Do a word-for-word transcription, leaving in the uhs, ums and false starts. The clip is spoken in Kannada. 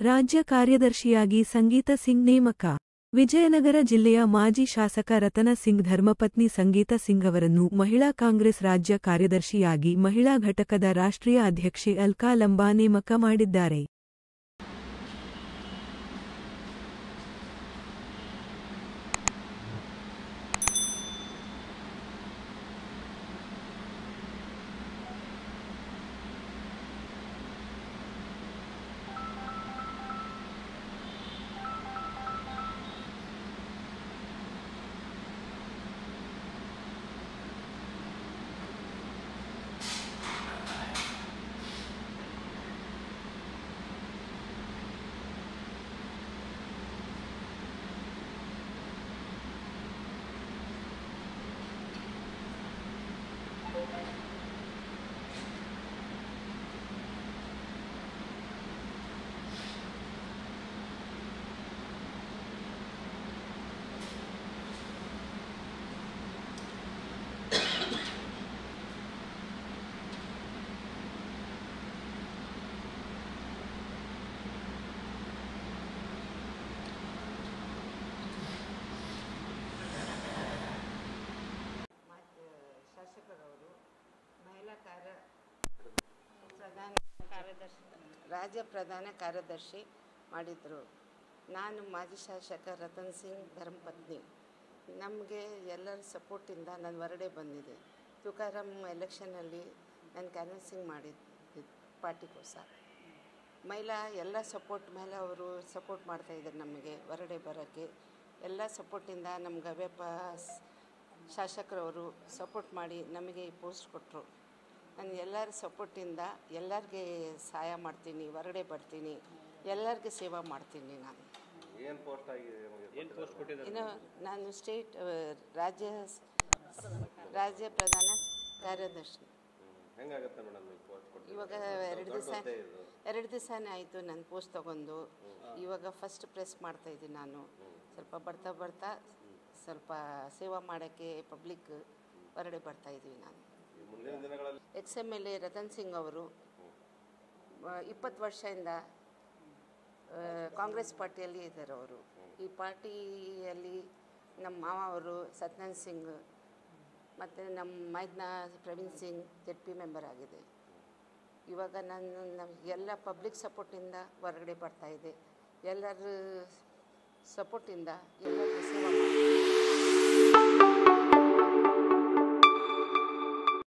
ರಾಜ್ಯ ಕಾರ್ಯದರ್ಶಿಯಾಗಿ ಸಂಗೀತ ಸಿಂಗ್ ನೇಮಕ. ವಿಜಯನಗರ ಜಿಲ್ಲೆಯ ಮಾಜಿ ಶಾಸಕ ರತನ ಸಿಂಗ್ ಧರ್ಮಪತ್ನಿ ಸಂಗೀತ ಸಿಂಗ್ ಅವರನ್ನು ಮಹಿಳಾ ಕಾಂಗ್ರೆಸ್ ರಾಜ್ಯ ಕಾರ್ಯದರ್ಶಿಯಾಗಿ ಮಹಿಳಾ ಘಟಕದ ರಾಷ್ಟ್ರೀಯ ಅಧ್ಯಕ್ಷೆ ಅಲ್ಕಾ ಲಂಬಾ ನೇಮಕ ಮಾಡಿದ್ದಾರೆ. ಶಾಸಕರವರು ಮಹಿಳಾ ಕಾರ್ಯ ಪ್ರಧಾನ ಕಾರ್ಯದರ್ಶಿ ರಾಜ್ಯ ಪ್ರಧಾನ ಕಾರ್ಯದರ್ಶಿ ಮಾಡಿದರು. ನಾನು ಮಾಜಿ ಶಾಸಕ ರತನ್ ಸಿಂಗ್ ಧರ್ಮಪತ್ನಿ. ನಮಗೆ ಎಲ್ಲರ ಸಪೋರ್ಟಿಂದ ನಾನು ಹೊರಡೆ ಬಂದಿದ್ದೆ. ತುಕಾರಾಮ್ ಎಲೆಕ್ಷನಲ್ಲಿ ನಾನು ಕ್ಯಾನ್ವಸಿಂಗ್ ಮಾಡಿದ್ದು ಪಾರ್ಟಿಗೋಸ್ಕರ. ಮಹಿಳಾ ಎಲ್ಲ ಸಪೋರ್ಟ್ ಮೇಲೆ ಅವರು ಸಪೋರ್ಟ್ ಮಾಡ್ತಾಯಿದ್ದಾರೆ. ನಮಗೆ ಹೊರಡೆ ಬರೋಕ್ಕೆ ಎಲ್ಲ ಸಪೋರ್ಟಿಂದ ನಮ್ಗೆ ಅವ್ಯಪ್ಪ ಶಾಸಕರವರು ಸಪೋರ್ಟ್ ಮಾಡಿ ನಮಗೆ ಈ ಪೋಸ್ಟ್ ಕೊಟ್ಟರು. ನಾನು ಎಲ್ಲರ ಸಪೋರ್ಟಿಂದ ಎಲ್ಲರಿಗೆ ಸಹಾಯ ಮಾಡ್ತೀನಿ, ಹೊರಗಡೆ ಬರ್ತೀನಿ, ಎಲ್ಲರಿಗೆ ಸೇವಾ ಮಾಡ್ತೀನಿ. ನಾನು ಏನು ಪೋಸ್ಟ್ ಆಗಿದೆ, ಏನು ಪೋಸ್ಟ್ ಕೊಟ್ಟಿದ್ದಾರೆ? ಇನ್ನು ನಾನು ಸ್ಟೇಟ್ ರಾಜ್ಯ ರಾಜ್ಯ ಪ್ರಧಾನ ಕಾರ್ಯದರ್ಶಿ. ಹೆಂಗಾಗುತ್ತೆ ಮೇಡಮ್ ಈ ಪೋಸ್ಟ್ ಕೊಟ್ಟು? ಇವಾಗ ಎರಡು ದಿವಸ ಎರಡು ದಿವಸನೇ ಆಯಿತು ನನ್ನ ಪೋಸ್ಟ್ ತೊಗೊಂಡು. ಇವಾಗ ಫಸ್ಟ್ ಪ್ರೆಸ್ ಮಾಡ್ತಾಯಿದ್ದೀನಿ. ನಾನು ಸ್ವಲ್ಪ ಬರ್ತಾ ಬರ್ತಾ ಸ್ವಲ್ಪ ಸೇವಾ ಮಾಡೋಕ್ಕೆ ಪಬ್ಲಿಕ್ ಹೊರಗಡೆ ಬರ್ತಾಯಿದ್ದೀವಿ. ನಾನು X M L A Ratan Singh ಅವರು ಇಪ್ಪತ್ತು ವರ್ಷದಿಂದ ಕಾಂಗ್ರೆಸ್ ಪಾರ್ಟಿಯಲ್ಲಿ ಇದ್ದಾರೆ. ಅವರು ಈ ಪಾರ್ಟಿಯಲ್ಲಿ ನಮ್ಮ ಮಾವ ಅವರು ಸತ್ಯನಾರಾಯಣ್ ಸಿಂಗ್ ಮತ್ತು ನಮ್ಮ ಮೈದ್ನ Praveen Singh Z P member ಆಗಿದೆ. ಇವಾಗ ನಾನು ಎಲ್ಲ ಪಬ್ಲಿಕ್ ಸಪೋರ್ಟಿಂದ ಹೊರಗಡೆ ಬರ್ತಾಯಿದೆ. ಎಲ್ಲರ ಸಪೋರ್ಟಿಂದ ಎಲ್ಲರಿಗೂ